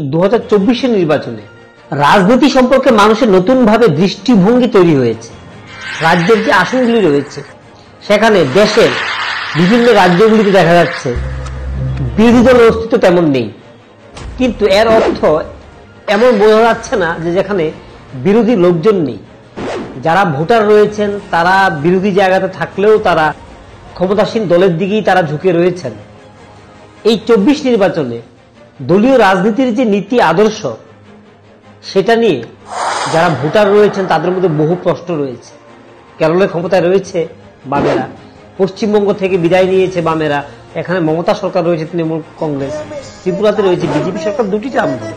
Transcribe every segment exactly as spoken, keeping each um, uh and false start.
দু হাজার চব্বিশের নির্বাচনে রাজনীতি সম্পর্কে মানুষের নতুন ভাবে দৃষ্টিভঙ্গি তৈরি হয়েছে। রাজ্যের যে আসনগুলি রয়েছে সেখানে দেশের বিভিন্ন রাজ্যগুলিতে দেখা যাচ্ছে বিরোধী দলের অস্তিত্ব তেমন নেই, কিন্তু এর অর্থ এমন বোঝা যাচ্ছে না যে যেখানে বিরোধী লোকজন নেই। যারা ভোটার রয়েছেন তারা বিরোধী জায়গাতে থাকলেও তারা ক্ষমতাসীন দলের দিকেই তারা ঝুঁকে রয়েছেন। এই চব্বিশ নির্বাচনে দলীয় রাজনীতির যে নীতি আদর্শ সেটা নিয়ে যারা ভোটার রয়েছেন তাদের মধ্যে বহু প্রশ্ন রয়েছে। কেরলে ক্ষমতায় রয়েছে বামেরা, পশ্চিমবঙ্গ থেকে বিদায় নিয়েছে বামেরা, এখানে মমতা সরকার রয়েছে তৃণমূল কংগ্রেস, ত্রিপুরাতে রয়েছে বিজেপি সরকার, দুটি টার্ম ধরে।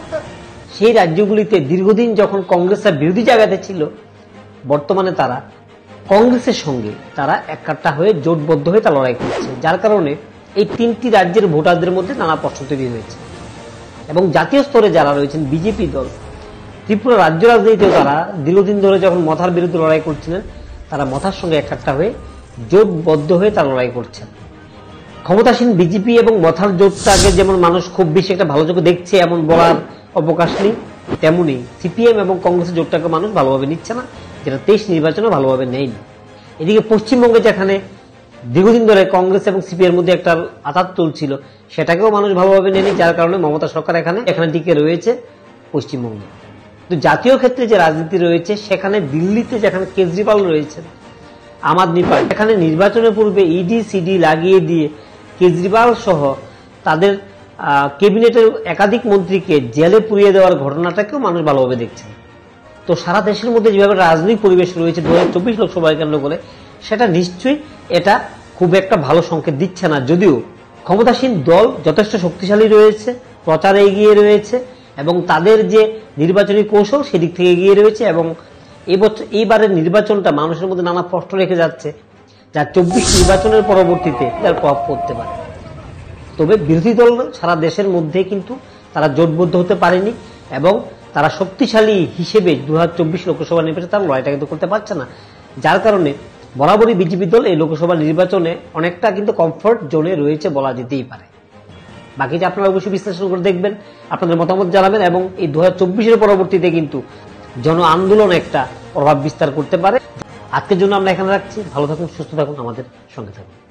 সেই রাজ্যগুলিতে দীর্ঘদিন যখন কংগ্রেসের বিরোধী জায়গাতে ছিল, বর্তমানে তারা কংগ্রেসের সঙ্গে তারা একাট্টা হয়ে জোটবদ্ধ হয়ে তারা লড়াই করছে, যার কারণে এই তিনটি রাজ্যের ভোটারদের মধ্যে নানা প্রশ্ন তৈরি হয়েছে। এবং জাতীয় স্তরে যারা রয়েছেন বিজেপি দল, ত্রিপুরা রাজ্য রাজনীতিতেও তারা দীর্ঘদিন ধরে যখন মথার বিরুদ্ধে লড়াই করছিলেন, তারা মথার সঙ্গে একাট্টা হয়ে জোটবদ্ধ হয়ে তারা লড়াই করছেন। ক্ষমতাসীন বিজেপি এবং মথার জোটটাকে যেমন মানুষ খুব বেশি একটা ভালো চোখে দেখছে এমন বলার অবকাশ নেই, তেমনি সিপিএম এবং কংগ্রেসের জোটটাকে মানুষ ভালোভাবে নিচ্ছে না, যেটা তেইশ নির্বাচনে ভালোভাবে নেয়নি। এদিকে পশ্চিমবঙ্গে যেখানে দীর্ঘদিন ধরে কংগ্রেস এবং সিপিএর মধ্যে একটা আঘাত চলছিল, সেটাকেও মানুষ ভালোভাবে নেয়নি, যার কারণে মমতা সরকার এখানে এখানে টিকে রয়েছে পশ্চিমবঙ্গে। কিন্তু জাতীয় ক্ষেত্রে যে রাজনীতি রয়েছে সেখানে দিল্লিতে যেখানে কেজরিওয়াল রয়েছেন, আম আদমি পার্টি, এখানে নির্বাচনের পূর্বে ইডি সিডি লাগিয়ে দিয়ে কেজরিওয়াল সহ তাদের ক্যাবিনেটের একাধিক মন্ত্রীকে জেলে পুড়িয়ে দেওয়ার ঘটনাটাকেও মানুষ ভালোভাবে দেখছেন। তো সারা দেশের মধ্যে যেভাবে রাজনৈতিক পরিবেশ রয়েছে দু হাজার চব্বিশ লোকসভা কেন্দ্র করে, সেটা নিশ্চয়ই এটা খুব একটা ভালো সংকেত দিচ্ছে না। যদিও ক্ষমতাসীন দল যথেষ্ট শক্তিশালী রয়েছে, প্রচারে এগিয়ে রয়েছে এবং তাদের যে নির্বাচনী কৌশল সেদিক থেকে এগিয়ে রয়েছে, এবং এবছর এইবারের নির্বাচনটা মানুষের মধ্যে নানা প্রশ্ন রেখে যাচ্ছে, যা চব্বিশ নির্বাচনের পরবর্তীতে তার প্রভাব পড়তে পারে। তবে বিরোধী দল সারা দেশের মধ্যে কিন্তু তারা জোটবদ্ধ হতে পারেনি এবং তারা শক্তিশালী হিসেবে দু হাজার চব্বিশ লোকসভা নির্বাচনে তারা লড়াইটা কিন্তু করতে পারছে না, যার কারণে বরাবরই বিজেপি দল এই লোকসভা নির্বাচনে অনেকটা কিন্তু কমফোর্ট জোনে রয়েছে বলা যেতেই পারে। বাকিটা আপনারা অবশ্যই বিশ্লেষণ করে দেখবেন, আপনাদের মতামত জানাবেন এবং এই দু হাজার চব্বিশের পরবর্তীতে কিন্তু জন আন্দোলন একটা প্রভাব বিস্তার করতে পারে। আজকের জন্য আমরা এখানে রাখছি। ভালো থাকুন, সুস্থ থাকুন, আমাদের সঙ্গে থাকুন।